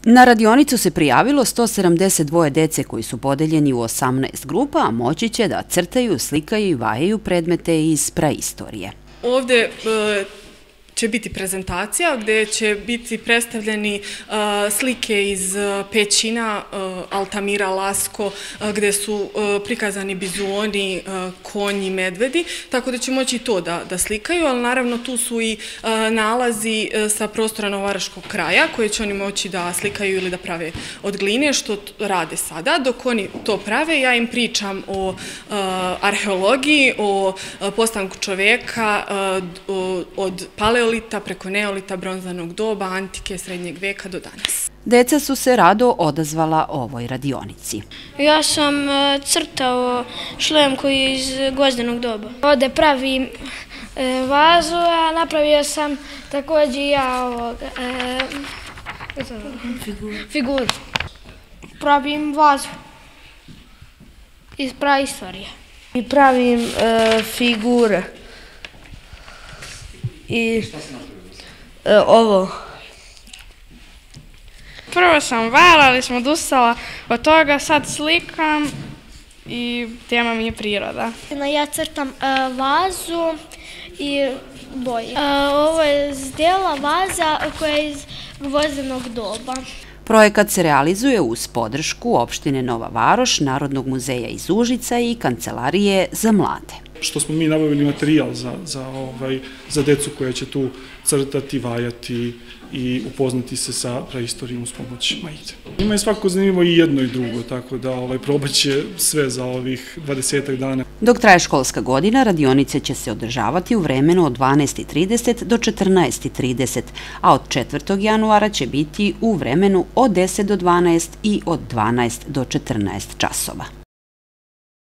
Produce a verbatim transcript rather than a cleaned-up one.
Na radionicu se prijavilo sto sedamdeset dvoje dece koji su podeljeni u osamnaest grupa, a moći će da crtaju, slikaju i vajaju predmete iz praistorije. Ovde će biti prezentacija gde će biti predstavljeni slike iz pećina Altamira, Lasko, gde su prikazani bizoni, konji, medvedi, tako da će moći to da slikaju, ali naravno tu su i nalazi sa prostora Novovaraškog kraja koje će oni moći da slikaju ili da prave od gline, što rade sada. Dok oni to prave, ja im pričam o arheologiji, o postanku čoveka, od paleolita preko neolita, bronzanog doba, antike, srednjeg veka do danas. Deca su se rado odazvala ovoj radionici. Ja sam crtao šlem koji je iz gvozdenog doba. Ovde pravim vazu, a napravio sam također i ja ovoga, figuru. Pravim vazu iz praistorije. I pravim figure. I ovo. Prvo sam vajala, ali sam odustala od toga, sad slikam i tema mi je priroda. Ja crtam vazu i boje. Ovo je zdjela vaza koja je iz gvozdenog doba. Projekat se realizuje uz podršku opštine Nova Varoš, Narodnog muzeja iz Užica i Kancelarije za mlade. Što smo mi nabavili materijal za decu koja će tu crtati, vajati i upoznati se sa praistorijom uz pomoć majice. Ima je svako zanimljivo i jedno i drugo, tako da probat će sve za ovih dvadesetak dana. Dok traje školska godina, radionice će se održavati u vremenu od dvanaest i trideset do četrnaest i trideset, a od četvrtog januara će biti u vremenu od deset do dvanaest i od dvanaest do četrnaest časova.